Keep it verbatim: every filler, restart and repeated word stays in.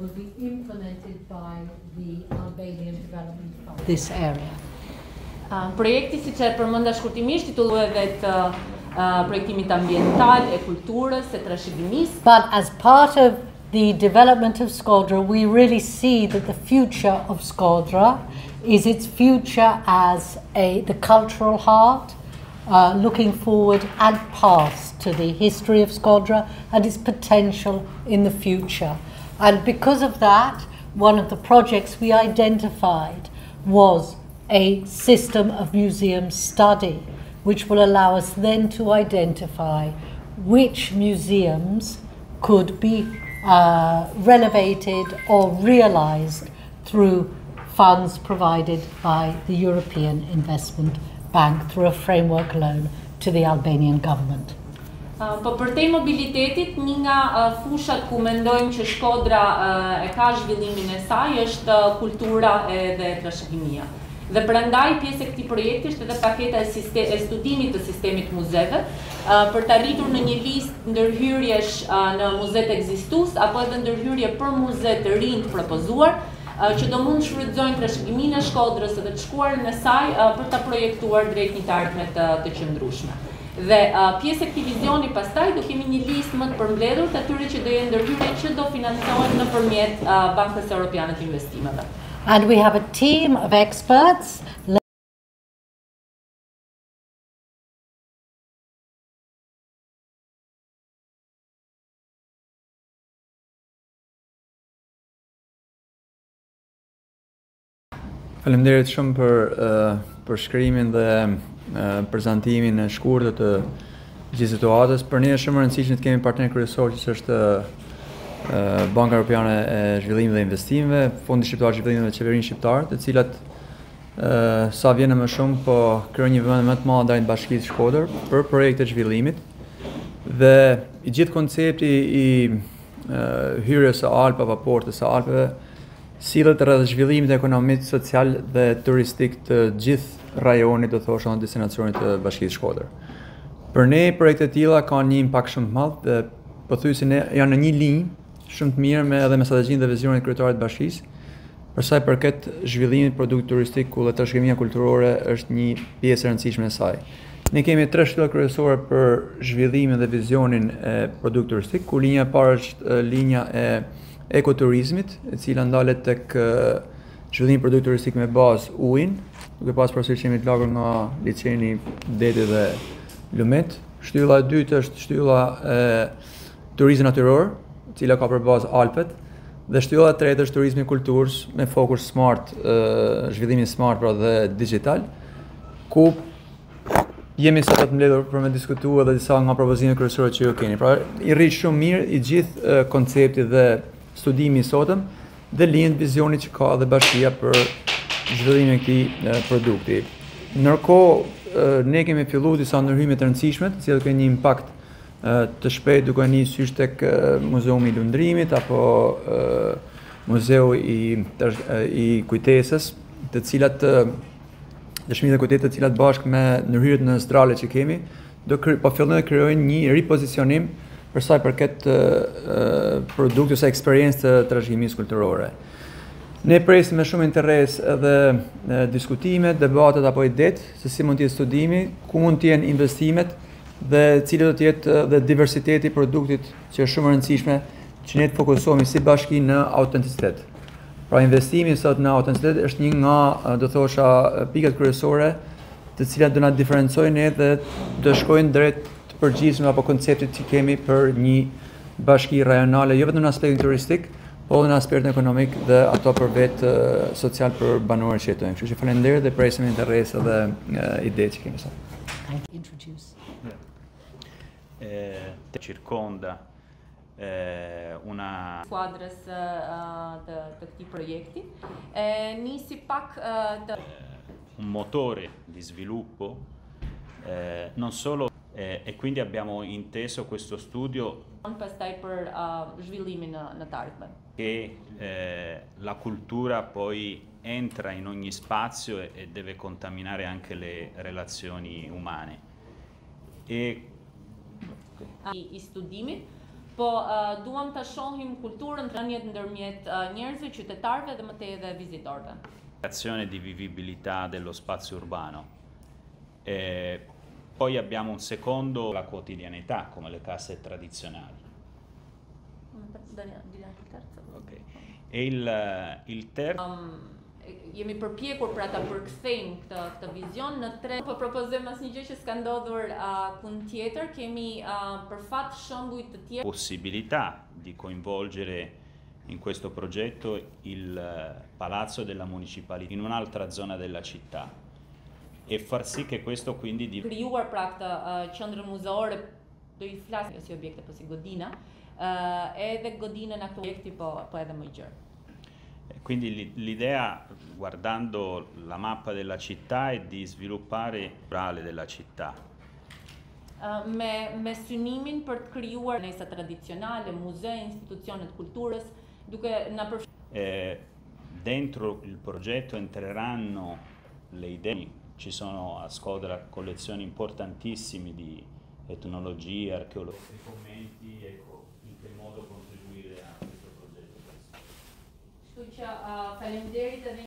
will be implemented by the Albanian Development Fund. This area. Uh, projekti, siç e përmenda shkurtimisht, titullohet edhe të uh, projektimit ambiental, e kulturës, e trashëgimisë. But as part of the development of Shkodra, we really see that the future of Shkodra is its future as a the cultural heart, uh, looking forward and past to the history of Shkodra and its potential in the future. And because of that, one of the projects we identified was a system of museum study, which will allow us then to identify which museums could be uh, renovated or realized through funds provided by the European Investment Bank through a framework loan to the Albanian government. Uh, po për te mobilitetit, një nga uh, fushat ku mendojmë që Shkodra uh, e ka zhvillimin e saj është uh, kultura e dhe trashëgimia. Dhe prandaj pjesë e këtij projekti është edhe paketa e, e studimit të sistemit muzeve, uh, për të arritur në një listë ndërhyrjesh uh, në muzet ekzistues apo edhe ndërhyrje për muze të rinj të propozuar, uh, që do mund të shfrytëzojnë trashëgiminë e Shkodrës dhe të shkuarën e saj uh, për ta projektuar drejt një të ardhme të, të qëndrueshme. Dhe uh, pjesë e këtij vizioni pastaj do kemi një listë më të përmbledhur të atyre që do jenë ndërhyrje që do financohen nëpërmjet uh, Bankës Europiane të Investimeve. And we have a team of experts. Faleminderit shumë për uh, për shkrimin dhe uh, prezantimin e shkurtër të gjithë situatës. Për ne është shumë e rëndësishme të kemi partner kryesor që është uh, Banka Europiane e Zhvillimit dhe Investimeve, Fondi Shqiptar i Zhvillimit dhe Qeverinë Shqiptare, të cilat uh, sa vjen më shumë po krijojnë një vend më të madh ndaj Bashkisë Shkodër për projekte zhvillimit. Dhe i gjithë koncepti i uh, hyrjes së Alpave, portës së Alpeve, sillet rreth zhvillimit ekonomik, social dhe turistik të gjithë rajonit, do thosha, në destinacionit të Bashkisë Shkodër. Për ne, projekte të tilla kanë një impakt shumë të madh dhe pothuajse ne janë në një linjë shumë të mirë me edhe me strategjinë dhe vizionin e kryetarit të Bashkisë, për sa i përket zhvillimit produkt turistik, ku dhe trashëgimia kulturore është një pjesë e rëndësishme e saj. Ne kemi tre shtylla kryesore për zhvillimin dhe vizionin e produkt turistik, ku linja e parë është linja e ekoturizmit, e cila ndalet tek zhvillimi i produkt turistik me bazë ujin, duke pas parasysh jemi të lagur nga liçeni, deti dhe lumet. Shtylla e dytë është shtylla e turizmit natyror, e cila ka për bazë Alpet, dhe shtylla e tretë është turizmi kulturës me fokus smart, e, zhvillimin smart pra dhe digital, ku jemi sot të mbledhur për me diskutu edhe disa nga propozimet kryesore që ju keni. Pra, i rrit shumë mirë i gjithë e, koncepti dhe studimi i sotëm dhe lind vizioni që ka dhe Bashkia për zhvillimin e këtij produkti. Ndërkohë ne kemi filluar disa ndërhyjime të rëndësishme, të cilat kanë një impakt të shpejt duke nisur tek Muzeumi i Lundrimit apo Muzeu i i Kujtesës, të cilat dëshmitë e kujtesës të cilat bashkë me ndërhyrjet në Zdrale që kemi, do po fillojnë të krijojnë një ripozicionim për sa i përket uh, produktit ose eksperiencë të trashëgimisë kulturore. Ne presim me shumë interes edhe uh, diskutimet, debatet apo idetë se si mund të jetë studimi, ku mund të jenë investimet dhe cili do të jetë uh, dhe diversiteti i produktit, që është shumë e rëndësishme që ne të fokusohemi si bashki në autenticitet. Pra investimi sot në autenticitet është një nga uh, do thosha pikat kryesore të cilat do na diferencojnë dhe do shkojnë drejt përgjithshme apo konceptit që kemi për një bashki rajonale, jo vetëm në aspektin turistik, po edhe në aspektin ekonomik dhe ato për vetë uh, social për banorët që jetojnë. Kështu që faleminderit dhe presim interes dhe uh, ide që kemi sot. Introduce. Eh, circonda eh, una Skuadrës uh, të, të këtij projekti. E nisi pak uh, të un motore di sviluppo eh, non solo eh, e quindi abbiamo inteso questo studio pastaj për uh, zhvillimin në, në të ardhmen. che eh, la cultura poi entra in ogni spazio e, e deve contaminare anche le relazioni umane. E I, i studimit Po uh, duam ta shohim kulturën, rënjet ndërmjet uh, njerëzve, qytetarëve dhe më tej edhe vizitorëve. Creazione di vivibilità dello spazio urbano. E poi abbiamo un secondo, la quotidianità, come le case tradizionali. Okay. E il, il terzo... Um, jemi përpjekur për ata përkthejmë këtë, këtë vizion në tre. Po propozojmë asnjë gjë që s'ka ndodhur uh, kund tjetër, kemi uh, për fat shembuj të tjerë. Possibilità di coinvolgere in questo progetto il Palazzo della Municipalità in un'altra zona della città e far sì che questo quindi di krijuar pra këtë uh, qendrën muzeore, do i flas si objekte po si godina, uh, edhe godinën ato objekti po po edhe më gjerë. Quindi l'idea, guardando la mappa della città, è di sviluppare il rurale della città. Uh, me, me synimin për të krijuar nesa tradizionale, muze, istituzione të kulturës, duke na përf... eh, dentro il progetto entreranno le idee, ci sono a Skodra collezioni importantissime di etnologia, archeologia, commenti, ecco, in che modo contribuire a questo progetto. Kështu që uh, faleminderit edhe